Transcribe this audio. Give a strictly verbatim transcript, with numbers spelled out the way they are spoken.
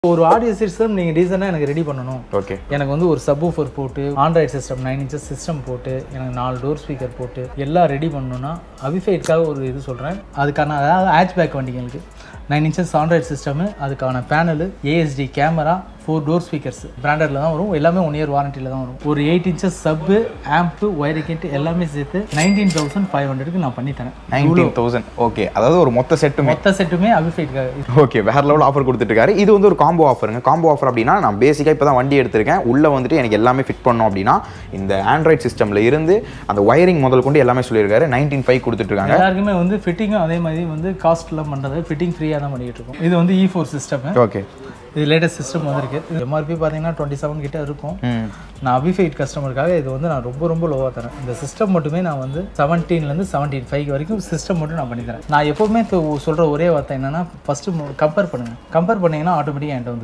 ஒரு audio system நீங்கள் டீசெண்டாக எனக்கு ரெடி பண்ணணும். ஓகே, எனக்கு வந்து ஒரு சப்வூஃபர் போட்டு Android system nine inches system போட்டு எனக்கு நாலு டோர் ஸ்பீக்கர் போட்டு எல்லாம் ரெடி பண்ணணும்னா அபிஃபைட்காக ஒரு இது சொல்கிறேன். அதுக்கான அதாவது ஹேட்ச் பேக் வண்டிங்களுக்கு நைன் இன்ச்சஸ் ஆண்ட்ராய்ட் சிஸ்டமு, அதுக்கான பேனலு, ஏஎஸ்டி கேமரா, ஃபோர் டோர் ஸ்பீக்கர்ஸ் பிராண்டடில் தான் வரும். எல்லாமே ஒன் இயர் வாரண்டியில் தான் வரும். ஒரு எயிட் இன்ச்சஸ் சப்பு, ஆம்பு, ஒயரிங் கிட் எல்லாமே சேர்த்து நைன்டீன் தௌசண்ட் ஃபைவ் ஹண்ட்ரடுக்கு நான் பண்ணித்தரேன். நைன்டீன் தௌசண்ட் ஓகே, அதாவது ஒரு மொத்த செட்டுமே மொத்த செட்டுமே அபிஃபைட்காக. ஓகே, வேற லெவல் ஆஃபர் கொடுத்துருக்காரு. இது வந்து ஒரு காம்போ ஆஃபருங்க. காம்போ ஆஃபர் அப்படின்னா நான் பேசிக்காக இப்போ தான் வண்டி எடுத்திருக்கேன். உள்ளே வந்துட்டு எனக்கு எல்லாமே ஃபிட் பண்ணோம் அப்படின்னா இந்த ஆண்ட்ராய்ட் சிஸ்டமில் இருந்து அந்த ஒயரிங் முதல் கொண்டு எல்லாமே சொல்லியிருக்காரு. நைன்டீன் ஃபைவ் கொடுத்துட்ருக்காங்க. எல்லாருக்குமே வந்து ஃபிட்டிங்கும் அதே மாதிரி வந்து காஸ்ட்லாம் பண்ணுறது ஃபிட்டிங் ஃப்ரீயாக தான் பண்ணிகிட்டு இருக்கோம். இது வந்து இ ஃபோர் சிஸ்டம். ஓகே, இது லேட்டஸ்ட் சிஸ்டம் வந்திருக்கு. எம்ஆர்பி பார்த்தீங்கன்னா டுவெண்ட்டி செவன் கிட்ட இருக்கும். நான் அபிஃபைட் கஸ்டமருக்காக இது வந்து நான் ரொம்ப ரொம்ப லோவாக தரேன். இந்த சிஸ்டம் மட்டுமே நான் வந்து செவன்டீன்லேருந்து செவன்டீன் ஃபைவ் வரைக்கும் சிஸ்டம் மட்டும் நான் பண்ணி தரேன். நான் எப்போவுமே சொல்கிற ஒரே வார்த்தை என்னென்னா, ஃபஸ்ட்டு கம்பேர் பண்ணுங்கள். கம்பேர் பண்ணிங்கன்னா ஆட்டோமேட்டிக்காக என்கிட்ட வந்து